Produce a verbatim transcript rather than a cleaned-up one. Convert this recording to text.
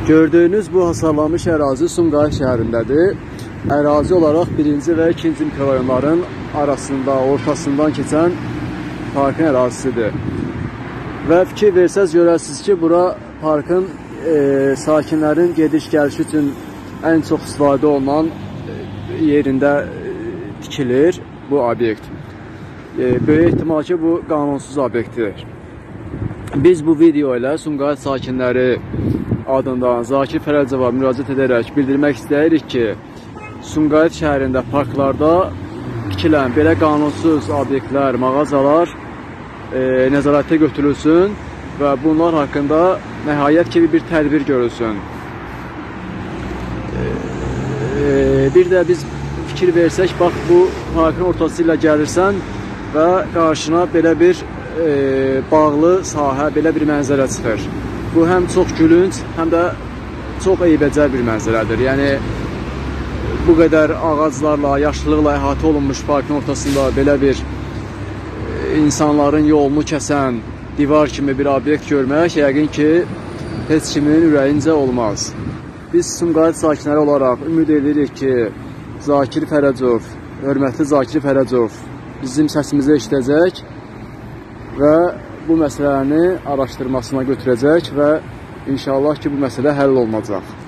Gördüyünüz bu hasarlanmış ərazi Sumqayıt şəhərindədir. Ərazi olaraq birinci və ikinci mikrorayonların arasında, ortasından keçən parkın ərazisidir. Və fikir versəz görərsiniz ki, bura parkın e, sakinlərin gediş-gəliş üçün ən çox istifadə olunan yerində tikilir bu obyekt. E, böyük ehtimal ki, bu qanunsuz obyektdir. Biz bu video ilə Sumqayıt sakinləri adından Zakir Fərəcova müraciət edərək bildirmək istəyirik ki, Sumqayıt şəhərində parklarda tikilən belə qanunsuz obyektlər, mağazalar e, nəzarətə götürülsün və bunlar haqqında nəhayət kimi bir tədbir görülsün. E, e, bir də biz fikir versək, bax bu parkın ortası ilə gəlirsən və qarşına belə bir e, bağlı sahə, belə bir mənzərə çıxır. Bu həm çox gülünc, həm də çox eybəcər bir mənzərədir. Yəni, bu qədər ağaclarla, yaşlılıqla əhatə olunmuş parkın ortasında belə bir insanların yolunu kəsən divar kimi bir obyekt görmək, yəqin ki, heç kimin ürəyincə olmaz. Biz Sumqayıt sakinləri olaraq ümid edirik ki, Zakir Fərəcov, hörmətli Zakir Fərəcov bizim səsimizi eşidəcək və bu məsələni araşdırmasına götürəcək və inşallah ki, bu məsələ həll olunacaq.